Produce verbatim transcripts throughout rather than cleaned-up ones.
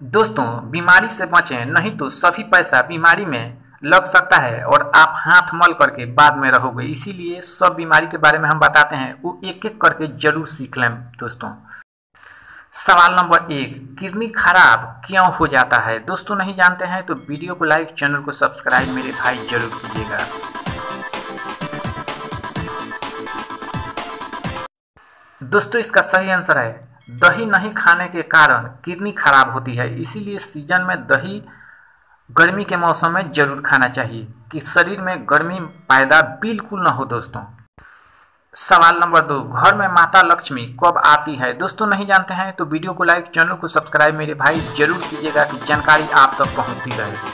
दोस्तों, बीमारी से बचें, नहीं तो सभी पैसा बीमारी में लग सकता है और आप हाथ मल करके बाद में रहोगे। इसीलिए सब बीमारी के बारे में हम बताते हैं, वो एक एक करके जरूर सीख लें। दोस्तों, सवाल नंबर एक, किडनी खराब क्यों हो जाता है? दोस्तों, नहीं जानते हैं तो वीडियो को लाइक, चैनल को सब्सक्राइब मेरे भाई जरूर कीजिएगा। दोस्तों, इसका सही आंसर है दही नहीं खाने के कारण किडनी खराब होती है। इसीलिए सीजन में दही गर्मी के मौसम में जरूर खाना चाहिए कि शरीर में गर्मी पैदा बिल्कुल ना हो। दोस्तों, सवाल नंबर दो, घर में माता लक्ष्मी कब आती है? दोस्तों, नहीं जानते हैं तो वीडियो को लाइक, चैनल को सब्सक्राइब मेरे भाई जरूर कीजिएगा कि जानकारी आप तक पहुंचती रहे।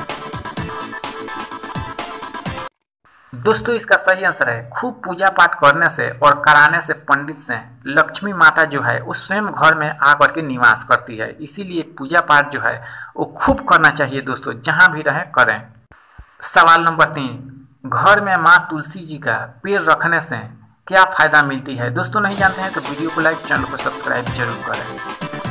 दोस्तों, इसका सही आंसर है खूब पूजा पाठ करने से और कराने से पंडित से लक्ष्मी माता जो है वो स्वयं घर में आकर के निवास करती है। इसीलिए पूजा पाठ जो है वो खूब करना चाहिए। दोस्तों, जहां भी रहें करें। सवाल नंबर तीन, घर में माँ तुलसी जी का पेड़ रखने से क्या फायदा मिलती है? दोस्तों, नहीं जानते हैं तो वीडियो को लाइक, चैनल को सब्सक्राइब जरूर करें।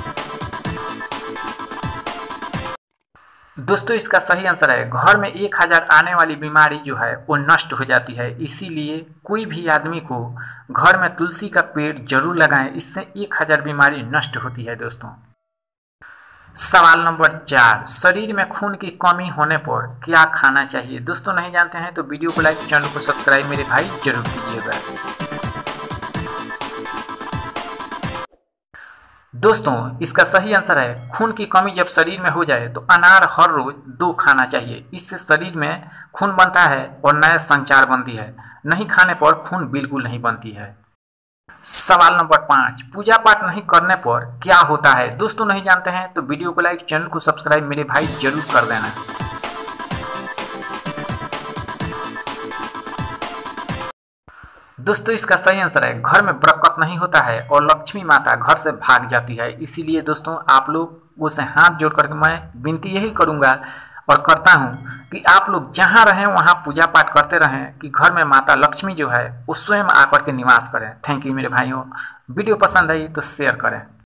दोस्तों, इसका सही आंसर है घर में एक हजार आने वाली बीमारी जो है वो नष्ट हो जाती है। इसीलिए कोई भी आदमी को घर में तुलसी का पेड़ जरूर लगाएं, इससे एक हजार बीमारी नष्ट होती है। दोस्तों, सवाल नंबर चार, शरीर में खून की कमी होने पर क्या खाना चाहिए? दोस्तों, नहीं जानते हैं तो वीडियो को लाइक, चैनल को सब्सक्राइब मेरे भाई जरूर कीजिएगा। दोस्तों, इसका सही आंसर है खून की कमी जब शरीर में हो जाए तो अनार हर रोज दो खाना चाहिए। इससे शरीर में खून बनता है और नया संचार बनती है। नहीं खाने पर खून बिल्कुल नहीं बनती है। सवाल नंबर पाँच, पूजा पाठ नहीं करने पर क्या होता है? दोस्तों, नहीं जानते हैं तो वीडियो को लाइक, चैनल को सब्सक्राइब मेरे भाई जरूर कर देना। दोस्तों, इसका सही आंसर है घर में बरकत नहीं होता है और लक्ष्मी माता घर से भाग जाती है। इसीलिए दोस्तों, आप लोगों से हाथ जोड़ करके मैं विनती यही करूंगा और करता हूं कि आप लोग जहां रहें वहां पूजा पाठ करते रहें कि घर में माता लक्ष्मी जो है वो स्वयं आकर के निवास करें। थैंक यू मेरे भाइयों। वीडियो पसंद आई तो शेयर करें।